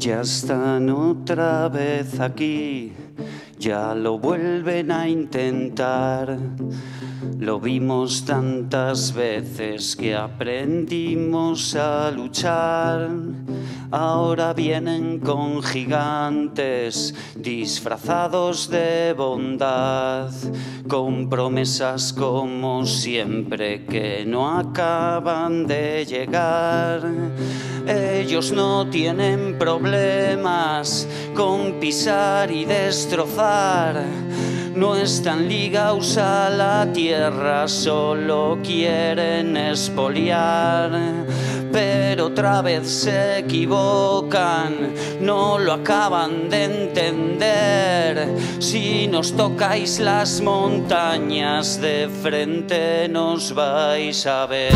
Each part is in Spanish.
Ya están otra vez aquí, ya lo vuelven a intentar. Lo vimos tantas veces que aprendimos a luchar. Ahora vienen con gigantes disfrazados de bondad, con promesas como siempre que no acaban de llegar. Ellos no tienen problemas con pisar y destrozar. No están ligados a la tierra, solo quieren expoliar. Pero otra vez se equivocan, no lo acaban de entender. Si nos tocáis las montañas de frente nos vais a ver.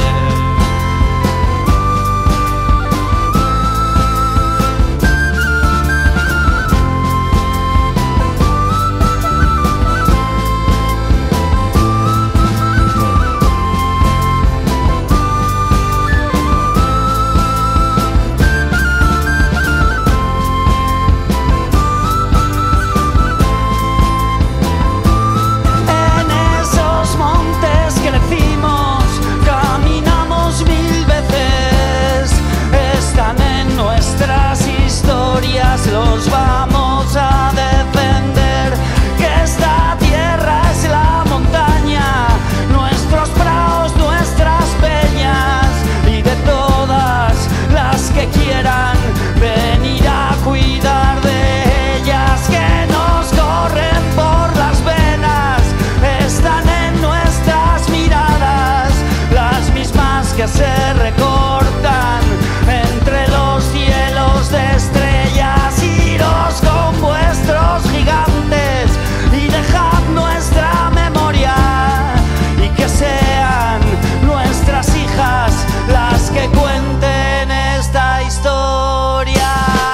Los vamos a defender, que esta tierra es la montaña, nuestros prados, nuestras peñas, y de todas las que quieran venir a cuidar de ellas, que nos corren por las venas, están en nuestras miradas, las mismas que se recortan entre los cielos de estrellas. Con vuestros gigantes y dejad nuestra memoria, y que sean nuestras hijas las que cuenten esta historia.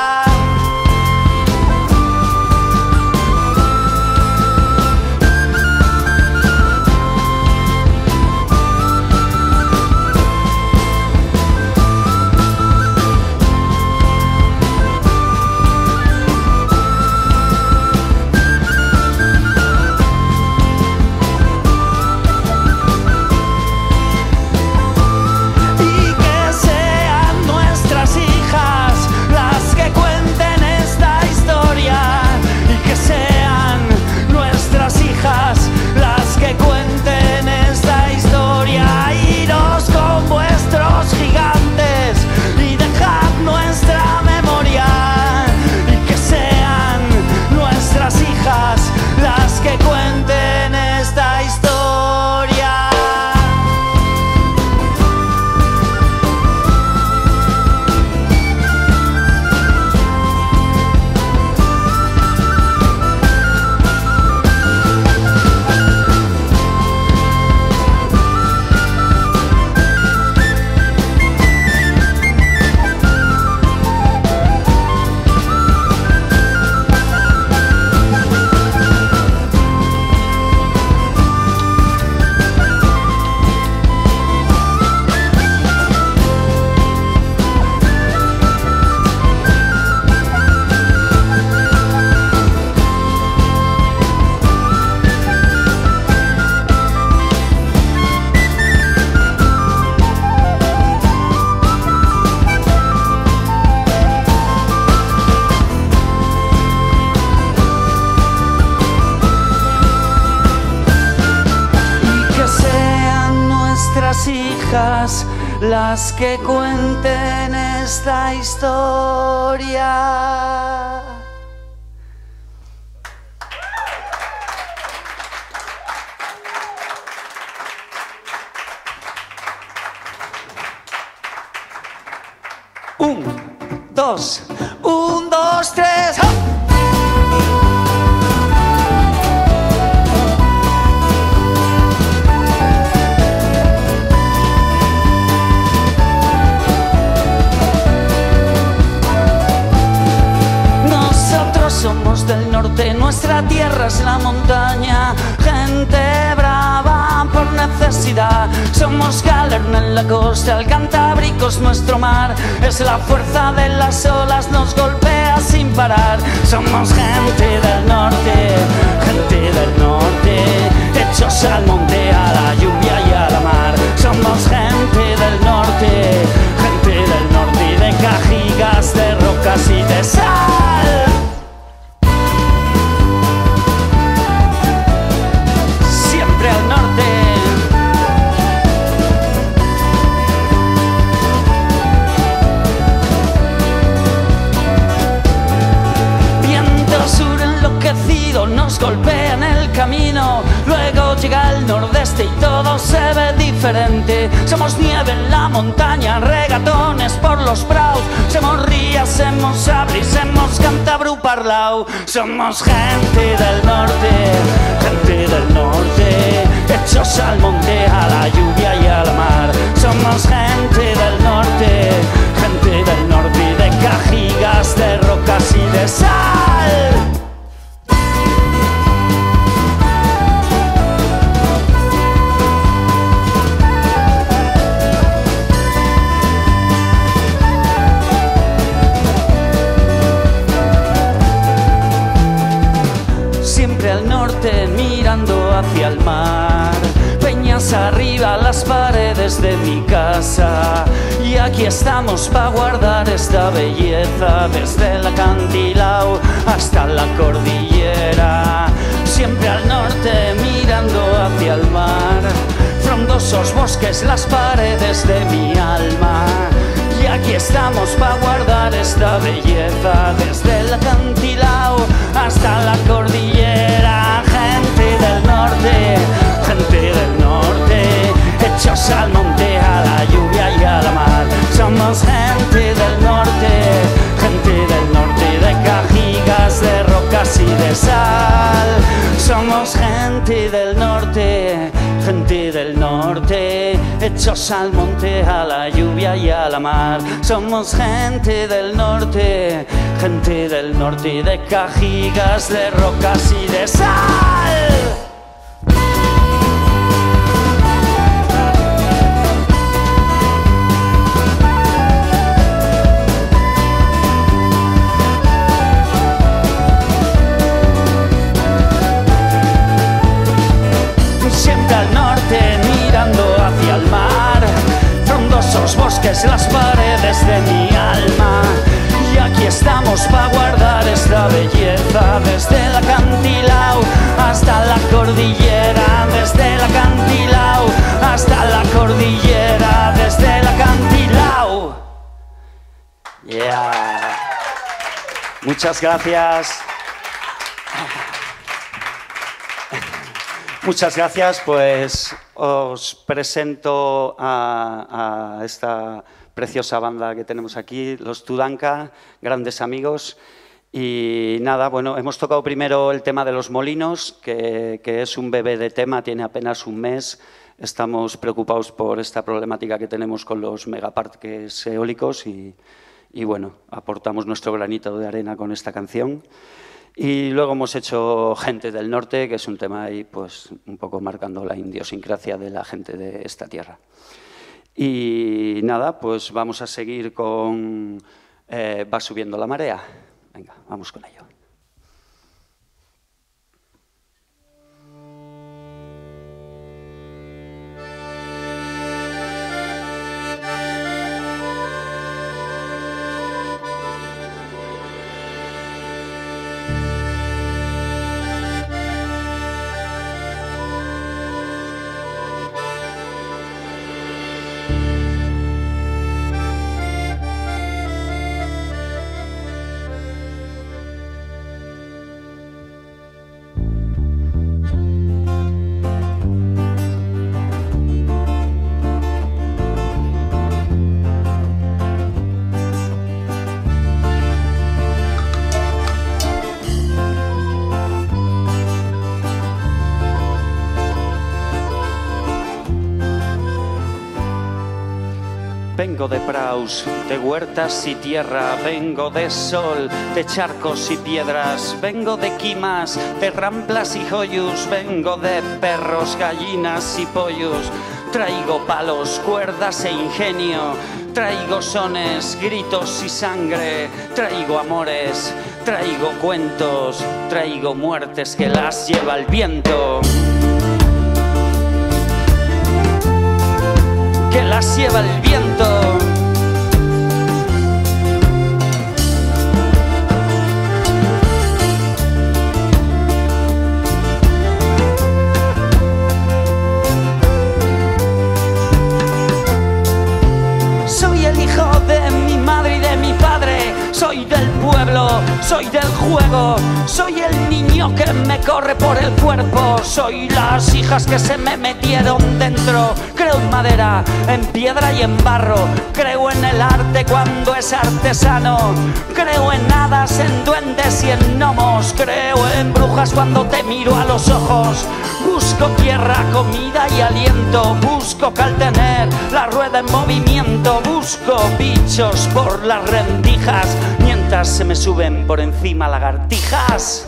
Hijas las que cuenten esta historia. Un, dos, tres, ¡hop! Somos del norte, nuestra tierra es la montaña, gente brava por necesidad. Somos Galerna en la costa, el Cantábrico es nuestro mar, es la fuerza de las olas, nos golpea día sin parar. Somos gente del norte, hechos al monte, a la lluvia y a la mar. Somos gente del norte y de cajigas, de rocas y de sal. Siempre al norte. Viento sur enloquecido nos golpea en el camino. Luego llega el nordeste y todo se ve diferente. Somos nieve en la montaña, regatones por los praus. Somos rías, somos abris, somos cantabru parlau. Somos gente del norte, hechos al monte, a la lluvia y a la mar. Somos gente del norte y de cajigas, de rocas y de sal. Siempre al norte mirando hacia el mar, peñas arriba las paredes de mi casa. Y aquí estamos pa' guardar esta belleza, desde el acantilado hasta la cordillera. Siempre al norte mirando hacia el mar, frondosos bosques las paredes de mi alma. Y aquí estamos pa' guardar esta belleza, desde el acantilado hasta la cordillera. Gente del norte, hechos al monte, a la lluvia y a la mar. Somos gente del norte de cajigas, de rocas y de sal. Somos gente del norte, hechos al monte, a la lluvia y a la mar. Somos gente del norte y de cajigas, de rocas y de sal. Siempre al norte mirando hacia el mar, frondosos bosques las paredes de mi alma. Y aquí estamos pa' guardar esta belleza, desde el acantilado hasta la cordillera, desde el acantilado hasta la cordillera, desde el acantilado. Yeah. Muchas gracias. Muchas gracias, pues os presento a esta preciosa banda que tenemos aquí, los Tudanka, grandes amigos. Y nada, bueno, hemos tocado primero el tema de los molinos, que es un bebé de tema, tiene apenas un mes. Estamos preocupados por esta problemática que tenemos con los megaparques eólicos y bueno, aportamos nuestro granito de arena con esta canción. Y luego hemos hecho Gente del Norte, que es un tema ahí pues un poco marcando la idiosincrasia de la gente de esta tierra. Y nada, pues vamos a seguir con Va subiendo la marea. Venga, vamos con ello. Vengo de praus, de huertas y tierra, vengo de sol, de charcos y piedras, vengo de quimas, de ramplas y joyus, vengo de perros, gallinas y pollos. Traigo palos, cuerdas e ingenio, traigo sones, gritos y sangre, traigo amores, traigo cuentos, traigo muertes que las lleva el viento. Que las lleva el viento. Soy el hijo de mi madre y de mi padre, soy del pueblo, soy del juego, soy el niño que me corre por el cuerpo, soy las hijas que se me metieron dentro. Creo en madera, en piedra y en barro, creo en el arte cuando es artesano, creo en hadas, en duendes y en gnomos, creo en brujas cuando te miro a los ojos. Busco tierra, comida y aliento, busco que al tener la rueda en movimiento, busco bichos por las rendijas, mientras se me suben por encima lagartijas.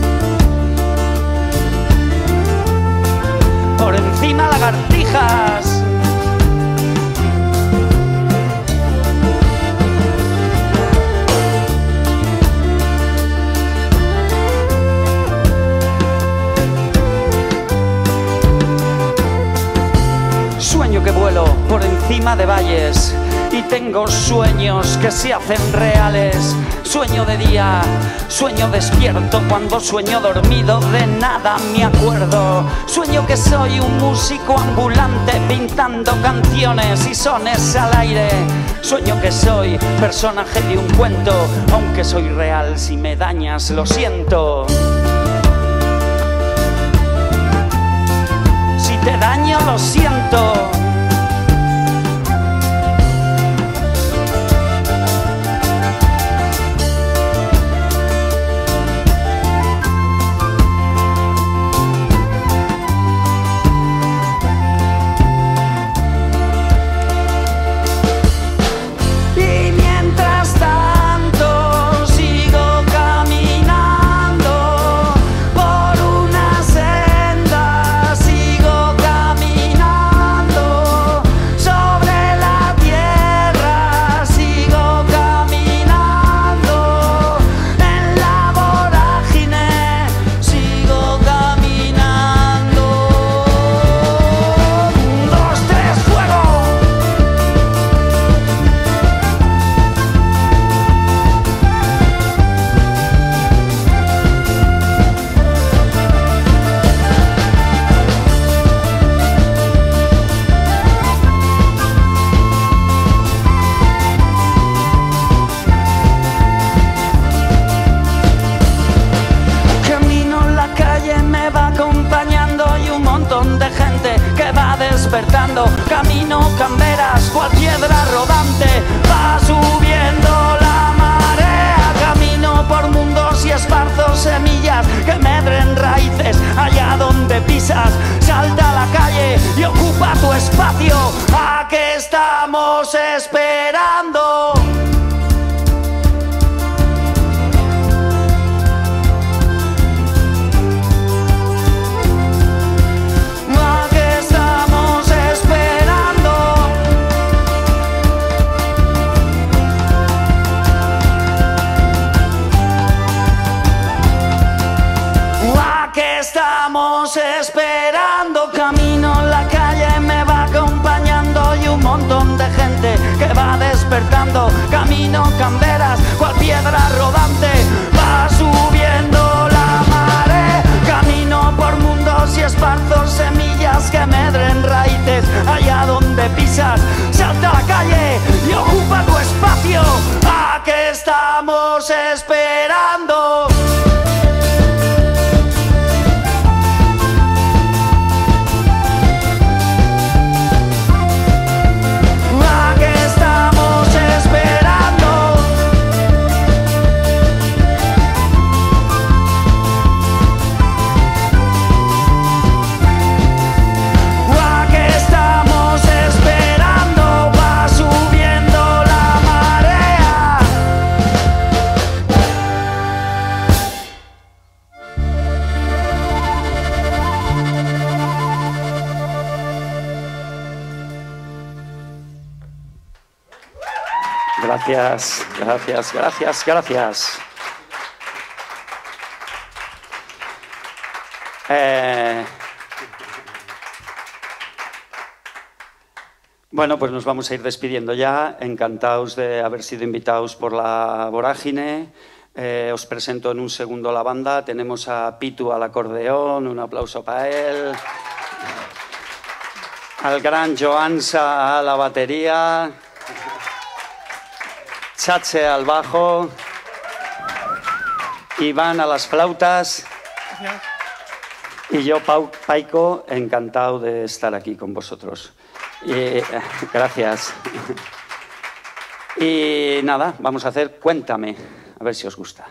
Por encima lagartijas. Sueño que vuelo por encima de valles y tengo sueños que se hacen reales. Sueño de día, sueño despierto, cuando sueño dormido de nada me acuerdo. Sueño que soy un músico ambulante pintando canciones y sones al aire. Sueño que soy personaje de un cuento, aunque soy real, si me dañas lo siento. Si te daño lo siento. Camino Canberas, cual piedra rodante, va subiendo la marea. Camino por mundos y esparzo semillas que medren raíces allá donde pisas. Salta a la calle y ocupa tu espacio. ¿A qué estamos esperando? Estamos esperando, camino en la calle, me va acompañando y un montón de gente que va despertando. Camino Canberas, cual piedra rodante, va subiendo la marea. Camino por mundos y esparzo semillas que medren raíces allá donde pisas. Salta a la calle y ocupa tu espacio. ¿A qué estamos esperando? Gracias, gracias, gracias, gracias. Bueno, pues nos vamos a ir despidiendo ya. Encantados de haber sido invitados por la Vorágine. Os presento en un segundo la banda. Tenemos a Pitu al acordeón, un aplauso para él. Al gran Joansa a la batería. Chache al bajo. Iván a las flautas. Y yo, Paico, encantado de estar aquí con vosotros. Gracias. Y nada, vamos a hacer Cuéntame, a ver si os gusta.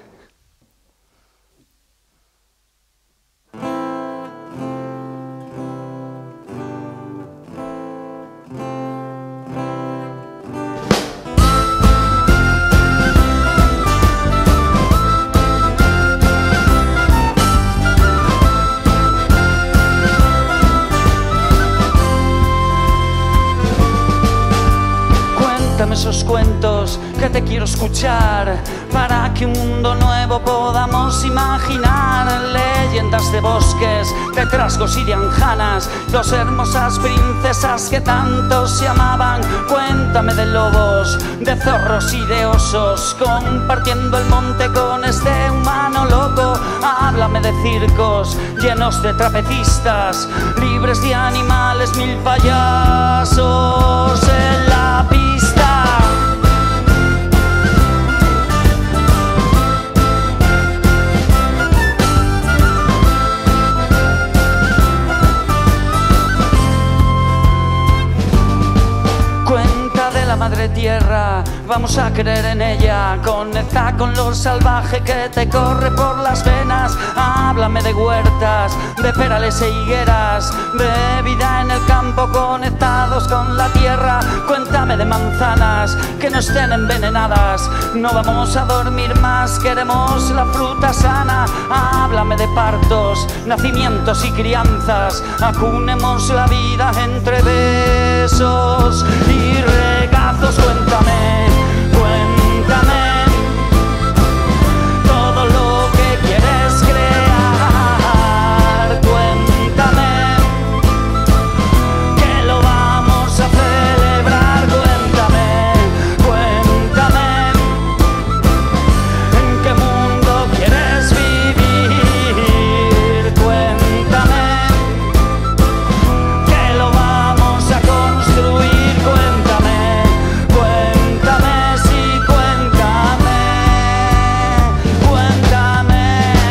Esos cuentos que te quiero escuchar para que un mundo nuevo podamos imaginar. Leyendas de bosques, de trasgos y de anjanas, dos hermosas princesas que tanto se amaban. Cuéntame de lobos, de zorros y de osos, compartiendo el monte con este humano loco. Háblame de circos llenos de trapecistas, libres de animales, mil payasos en la pista. Madre tierra, vamos a creer en ella. Conecta con lo salvaje que te corre por las venas. Háblame de huertas, de perales e higueras, de vida en el campo conectados con la tierra. Cuéntame de manzanas que no estén envenenadas. No vamos a dormir más, queremos la fruta sana. Háblame de partos, nacimientos y crianzas. Acunemos la vida entre besos y regazos. Cuéntame, cuéntame todo lo que quieres crear. Cuéntame que lo vamos a celebrar. Cuéntame, cuéntame en qué mundo quieres vivir. Cuéntame que lo vamos a construir. Cuéntame. Cuéntame, sí, cuéntame, cuéntame.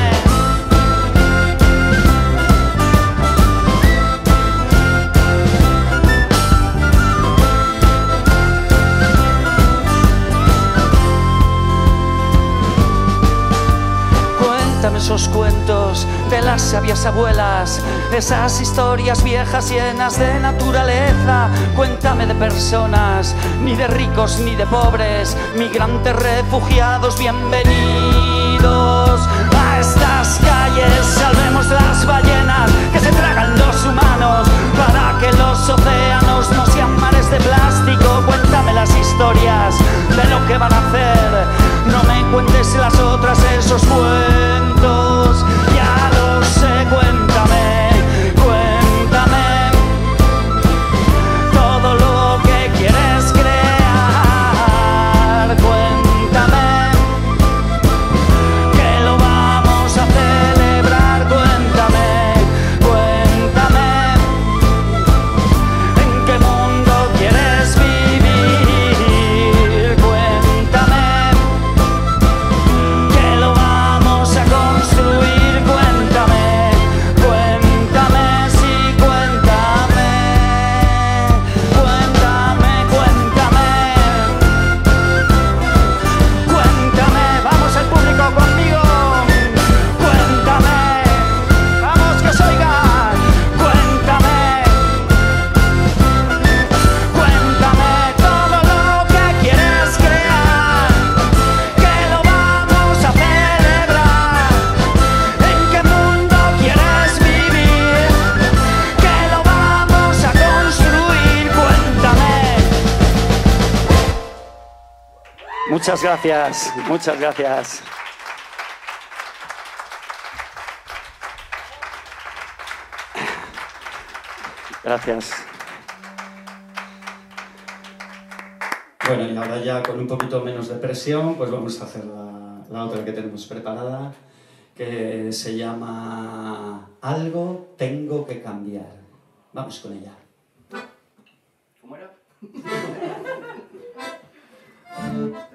Cuéntame esos cuentos de las sabias abuelas, esas historias viejas llenas de naturaleza. Cuéntame de personas, ni de ricos ni de pobres, migrantes, refugiados, bienvenidos a estas calles. Salvemos las ballenas que se tragan los humanos, para que los océanos no sean mares de plástico. Cuéntame las historias de lo que van a hacer, no me cuentes las otras, esos cuentos ya los sé. Cuéntame, cuéntame todo lo que quieres crear. Cuéntame que lo vamos a celebrar. Cuéntame, Muchas gracias, muchas gracias. Gracias. Bueno, y ahora ya con un poquito menos de presión, pues vamos a hacer la otra que tenemos preparada, que se llama Algo tengo que cambiar. Vamos con ella. ¿Cómo era?